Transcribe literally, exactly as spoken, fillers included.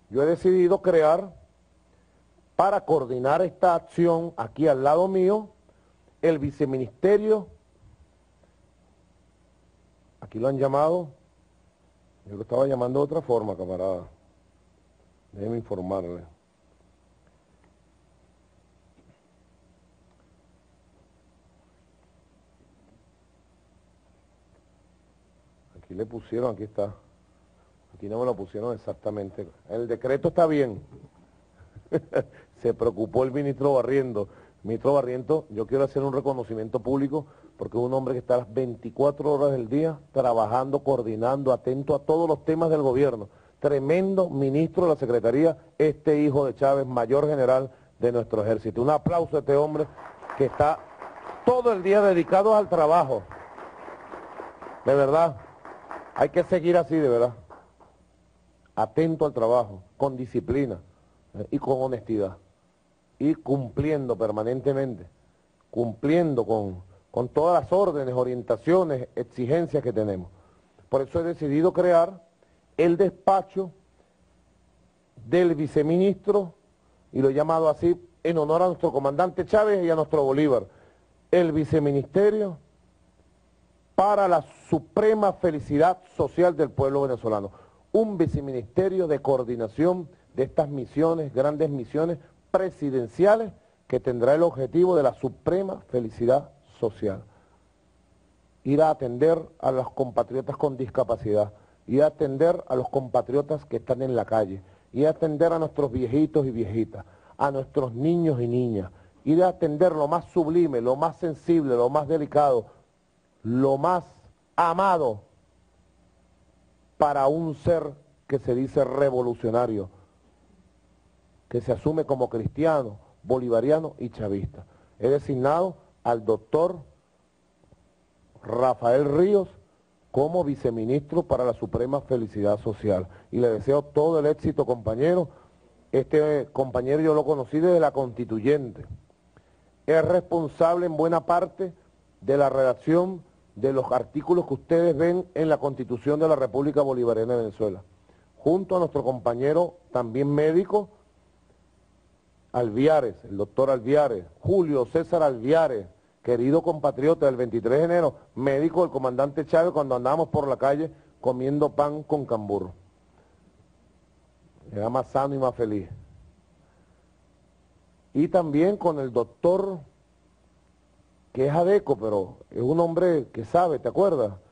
yo he decidido crear, para coordinar esta acción aquí al lado mío, el viceministerio, aquí lo han llamado, yo lo estaba llamando de otra forma, camarada, déjeme informarle. Aquí le pusieron, aquí está, aquí no me lo pusieron exactamente, el decreto está bien. Se preocupó el ministro Barriento. Ministro Barriento, yo quiero hacer un reconocimiento público porque es un hombre que está las veinticuatro horas del día trabajando, coordinando, atento a todos los temas del gobierno. Tremendo ministro de la Secretaría, este hijo de Chávez, mayor general de nuestro ejército. Un aplauso a este hombre que está todo el día dedicado al trabajo. De verdad, hay que seguir así, de verdad. Atento al trabajo, con disciplina y con honestidad, y cumpliendo permanentemente, cumpliendo con, con todas las órdenes, orientaciones, exigencias que tenemos. Por eso he decidido crear el despacho del viceministro, y lo he llamado así en honor a nuestro comandante Chávez y a nuestro Bolívar, el viceministerio para la suprema felicidad social del pueblo venezolano, un viceministerio de coordinación de estas misiones, grandes misiones presidenciales, que tendrá el objetivo de la suprema felicidad social. Ir a atender a los compatriotas con discapacidad, ir a atender a los compatriotas que están en la calle, ir a atender a nuestros viejitos y viejitas, a nuestros niños y niñas, ir a atender lo más sublime, lo más sensible, lo más delicado, lo más amado para un ser que se dice revolucionario, que se asume como cristiano, bolivariano y chavista. He designado al doctor Rafael Ríos como viceministro para la suprema felicidad social. Y le deseo todo el éxito, compañero. Este compañero yo lo conocí desde la Constituyente. Es responsable en buena parte de la redacción de los artículos que ustedes ven en la Constitución de la República Bolivariana de Venezuela. Junto a nuestro compañero también médico, Alviares, el doctor Alviares, Julio César Alviares, querido compatriota del veintitrés de enero, médico del comandante Chávez cuando andábamos por la calle comiendo pan con cambur. Era más sano y más feliz. Y también con el doctor, que es adeco, pero es un hombre que sabe, ¿te acuerdas?